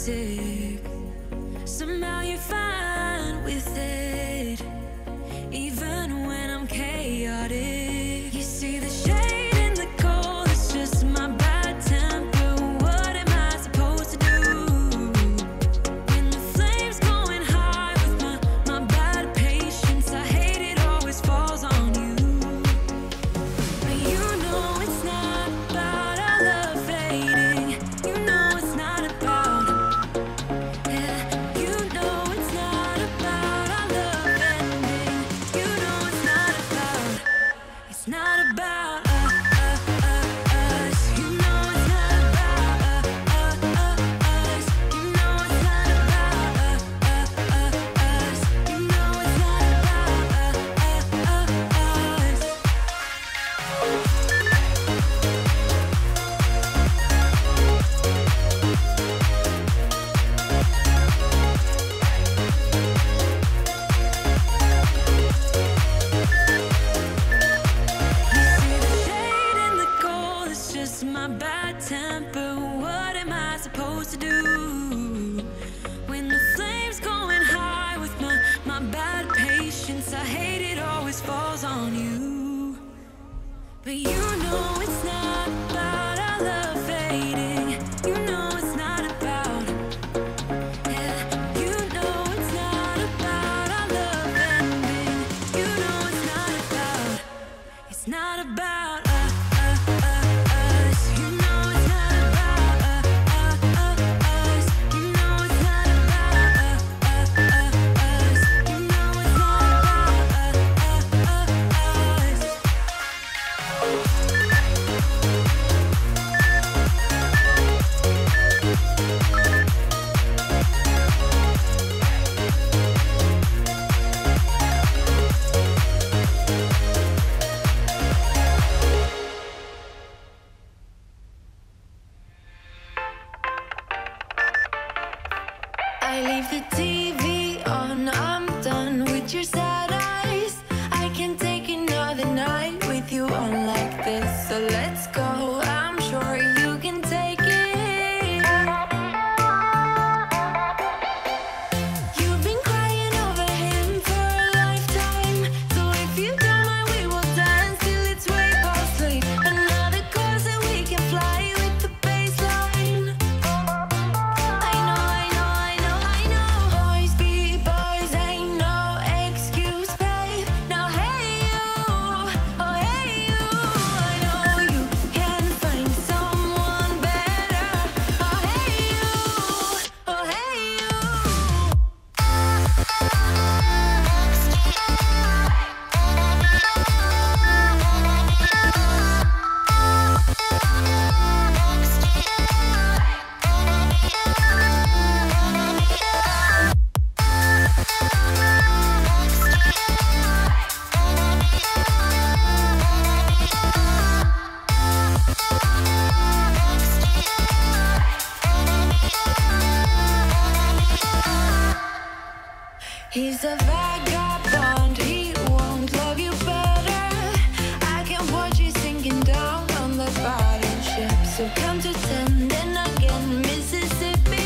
sick. Somehow you're fine with it, even when I'm chaotic. You see the shade in the cold, it's just my bad temper. What am I supposed to do when the flame's going high with my bad patience? I hate it always falls on you. But you know it's not about our love fading. You know it's not about, yeah. You know it's not about our love ending. You know it's not about, it's not about us. You know it's not about us. You know it's not about us. You know it's not about us. You see the shade in the cold, it's just my bad temper. What am I supposed to do when the flame's going high with my bad patience? I hate it always falls on you. But you know it's not about our love fading. You know it's not about, yeah. You know it's not about our love ending. You know it's not about, it's not about us. You know it's not about us. You know it's not about us. You know it's not about us. I leave the TV on, I'm done with your sad eyes. I can't take another night with you on like this. So let's go, I'm sure you can take it. You've been crying over him for a lifetime. So if you don't mind, we will dance till it's way past late. Another course that we can fly with the baseline. I know. Boys be boys, ain't no excuse, babe. Now hey you, oh hey you. I know you can find someone better. Oh hey you, oh hey you. He's a vagabond, he won't love you better. I can watch you sinking down on the battleship. So count to 10, then again, Mississippi.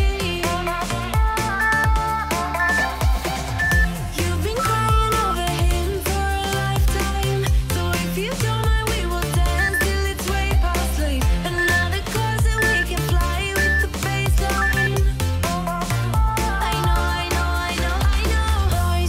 You've been crying over him for a lifetime. So if you don't mind, we will dance till it's way past late. Another course that we can fly with the baseline. I know. Boys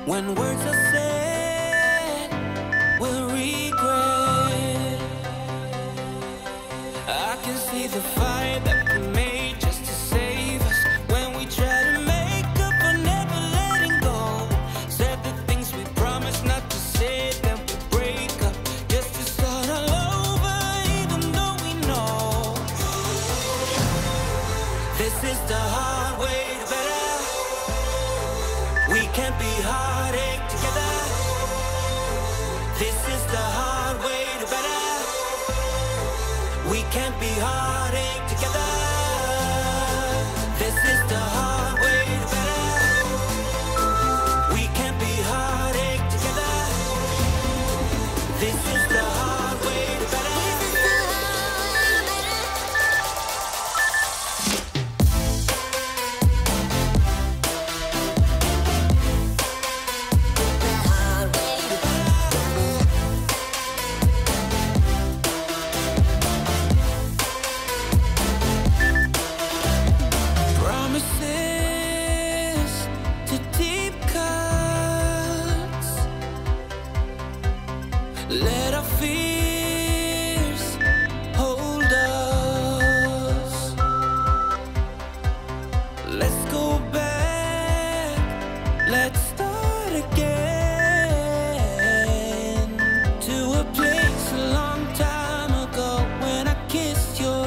When words are said, we'll regret. I can see the fire that we made just to save us. When we try to make up for never letting go. Said the things we promised not to say, then we break up just to start all over, even though we know this is the hard way to better. We can't be heartache together. This is the hard way to better. We can't be heartache together. This is the hard way to better. We can't be heartache together. This is the hard way to better. Promises to deep cuts. Let our fears hold us. Let's go back. Let's start again to a place a long time ago when I kissed your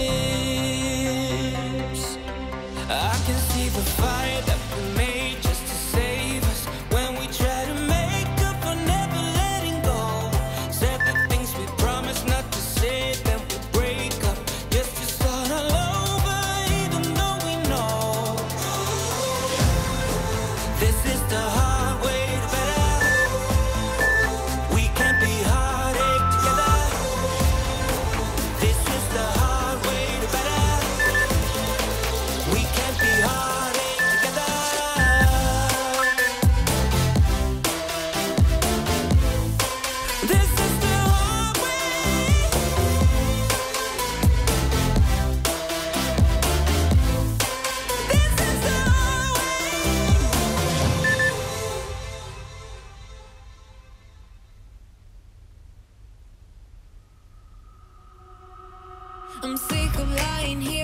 lips. I can see the fire that we made just to save us. When we try to make up for never letting go. Said the things we promised not to say, then we break up just to start all over, even though we know this is the hard way to better. We can't be heartache together. This is the hard way to better. We can't be heartache together. This is the hard way. This is the hard way. I'm sick of lying here.